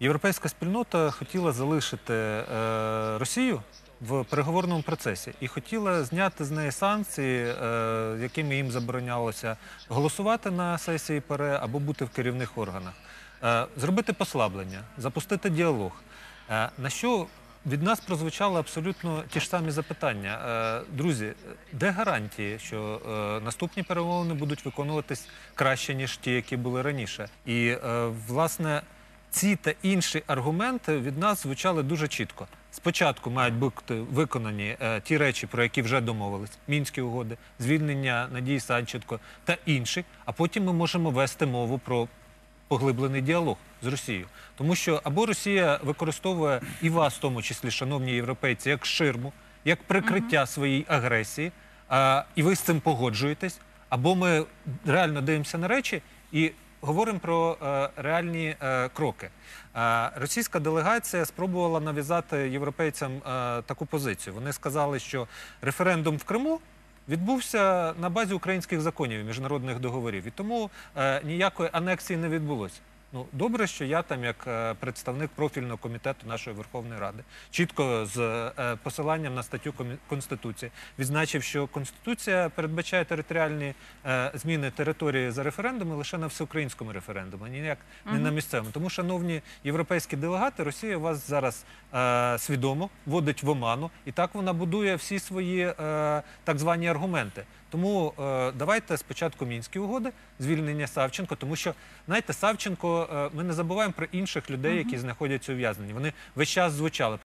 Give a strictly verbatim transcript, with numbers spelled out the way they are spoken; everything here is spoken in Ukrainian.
Європейська спільнота хотіла залишити е, Росію в переговорному процесі і хотіла зняти з неї санкції, е, якими їм заборонялося голосувати на сесії ПАРЄ або бути в керівних органах, е, зробити послаблення, запустити діалог. Е, на що від нас прозвучали абсолютно ті ж самі запитання. Е, друзі, де гарантії, що е, наступні перемовини будуть виконуватись краще, ніж ті, які були раніше? І, е, власне, ці та інші аргументи від нас звучали дуже чітко. Спочатку мають бути виконані е, ті речі, про які вже домовились, Мінські угоди, звільнення Надії Савченко та інші, а потім ми можемо вести мову про поглиблений діалог з Росією. Тому що або Росія використовує і вас, в тому числі, шановні європейці, як ширму, як прикриття uh-huh. своєї агресії, а, і ви з цим погоджуєтесь, або ми реально дивимося на речі і говоримо про е, реальні е, кроки. Е, російська делегація спробувала нав'язати європейцям е, таку позицію. Вони сказали, що референдум в Криму відбувся на базі українських законів і міжнародних договорів. І тому е, ніякої анексії не відбулося. Ну, добре, що я там, як е, представник профільного комітету нашої Верховної Ради, чітко з е, посиланням на статтю Конституції відзначив, що Конституція передбачає територіальні е, зміни території за референдуми лише на всеукраїнському референдумі, ніяк не uh-huh. на місцевому. Тому, шановні європейські делегати, Росія вас зараз е, свідомо вводить в оману, і так вона будує всі свої е, так звані аргументи. Тому е, давайте спочатку Мінські угоди, звільнення Савченко, тому що, знаєте, Савченко, е, ми не забуваємо про інших людей, які знаходяться ув'язненні. Вони весь час звучали.